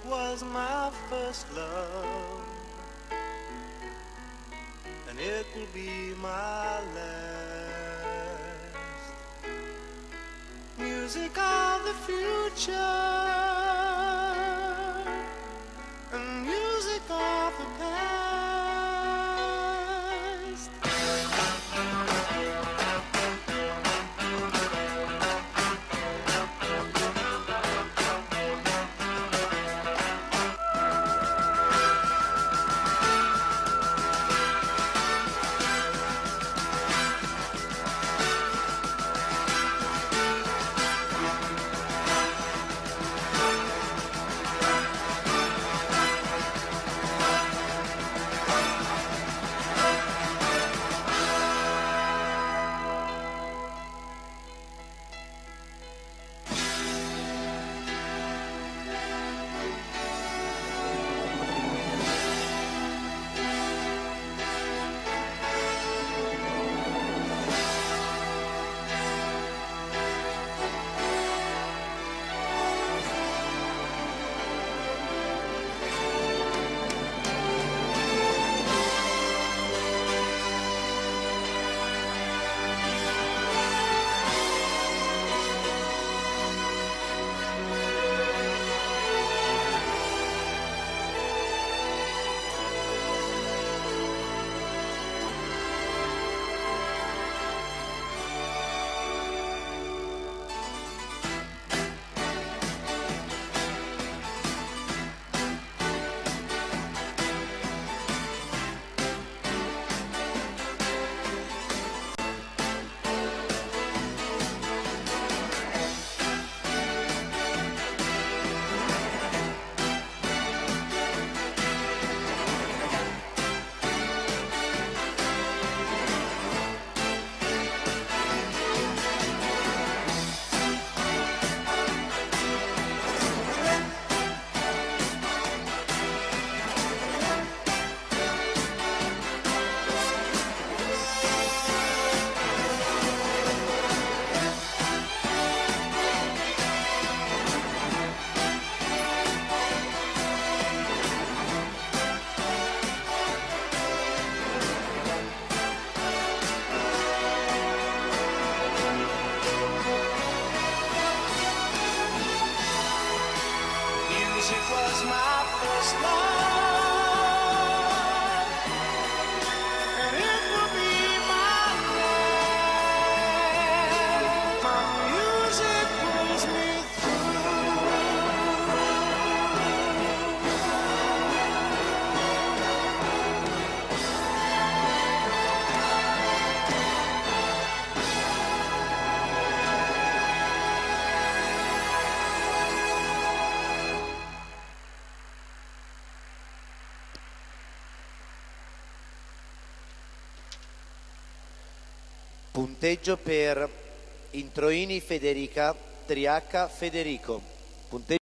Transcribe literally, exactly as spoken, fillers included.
was my first love, and it will be my last. Music of the future and music of the past. Music was my first love, and it will be my last. My music pulls me Punteggio per Introini Federica, Triacca Federico. Punteggio